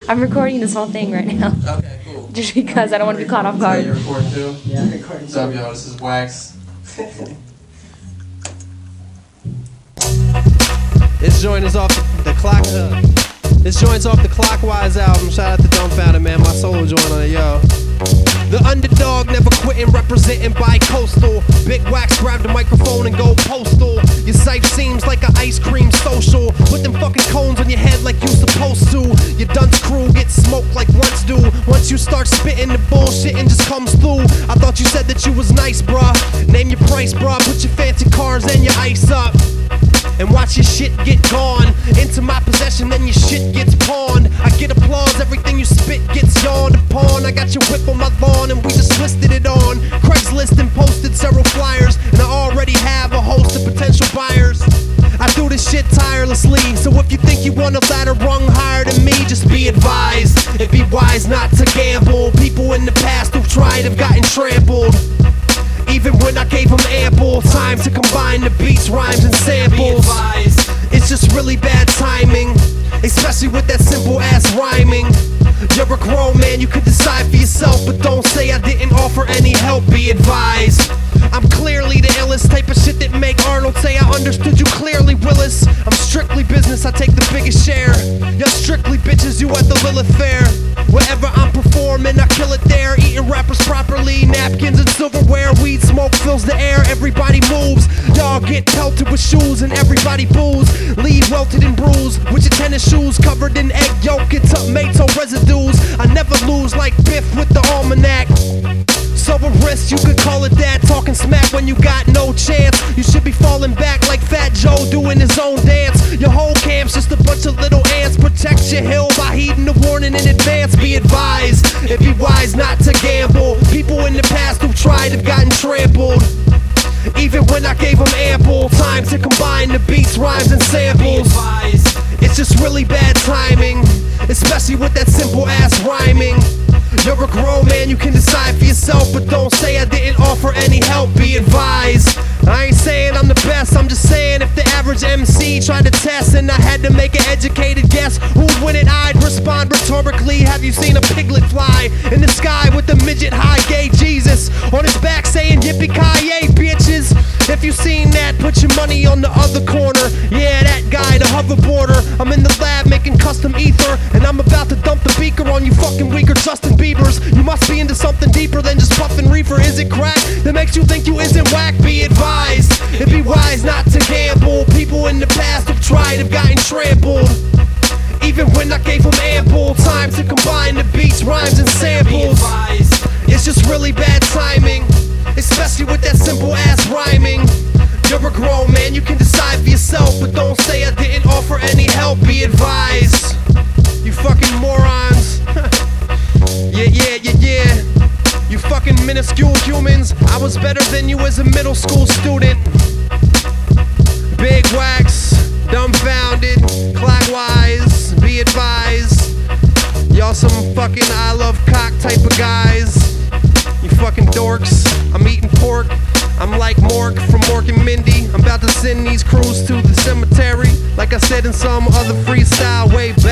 I'm recording this whole thing right now. Okay, cool. Just because I don't want to be caught off guard. So you're recording too? Yeah, I'm recording. What's up, y'all? This is Wax. This joint is off the clock. This joint's off the Clockwise album. Shout out to Dumbfounded, man. My solo joint on it, yo. The underdog never quitting, representing bi-coastal. Big Wax grab the microphone and go postal. Your sight seems like an ice cream social. Put them fucking cones on your head like you supposed to. Your dunce crew gets smoked like once do. Once you start spitting, the bullshit and just comes through. I thought you said that you was nice, bruh. Name your price, bruh. Put your fancy cars and your ice up. And watch your shit get gone into my possession, then your shit gets pawned. I get applause, everything you spit gets yawned upon. I got your whip on my lawn and we just listed it on Craigslist and posted several flyers. And I already have a host of potential buyers. I do this shit tirelessly, so if you think you want a ladder rung higher than me, just be advised, it'd be wise not to gamble. People in the past who've tried have gotten trampled, even when I gave them ample time to combine the beats, rhymes, and samples. It's just really bad timing, especially with that simple ass rhyming. You're a grown man, you can decide for yourself, but don't say I didn't offer any help, be advised. I'm clearly the illest type of shit that make Arnold say I understood you clearly, Willis. I'm strictly business, I take the biggest share. You're strictly bitches, you at the Lilith Fair. Wherever I'm performing, I kill it there. Eating rappers properly, napkins and silverware. Weed smoke fills the air, everybody moves. Y'all get pelted with shoes and everybody boos. Leave welted and bruised with your tennis shoes covered in egg yolk and tomato residues. I never lose like Biff with the almanac. So a risk, you could call it that. Talking smack when you got no chance. You should be falling back like Fat Joe doing his own dance. Your whole camp's just a bunch of little ants. Protect your hill by heeding the warning in advance. Be advised, it'd be wise not to gamble. People in the past who've tried have gotten trampled, even when I gave them ample time to combine the beats, rhymes, and samples. It's just really bad timing, especially with that simple ass rhyming. You're a grown man, you can decide for yourself, but don't say I didn't offer any help, be advised. I ain't saying I'm the best, I'm just saying if the average MC tried to test and I had to make an educated guess who'd win it, I'd respond rhetorically. Have you seen a piglet fly in the sky with a midget high gay Jesus on his back saying yippee-ki-yay, bitches? If you seen that, put your money on the other corner. Yeah, that guy, the hoverboarder. I'm in the lab making custom ether, and I'm about to dump the beaker on you fucking weaker Justin Biebers. You must be into something deeper than just puffin' reefer. Is it crack that makes you think you isn't whack? Be advised, it'd be wise not to gamble. People in the past have tried, have gotten trampled, even when I gave them ample time to combine the beats, rhymes, and samples. It's just really bad timing, especially with that simple ass rhyming. You're a grown man, you can decide for yourself, but don't say I didn't offer any help, be advised. You fucking morons. Yeah. You fucking minuscule humans. I was better than you as a middle school student. Big Wax, Dumbfounded, Clockwise, be advised. Y'all some fucking I love cock type of guys. You fucking dorks. I'm eating pork, I'm like Mork from Mork and Mindy. I'm about to send these crews to the cemetery, like I said in some other freestyle way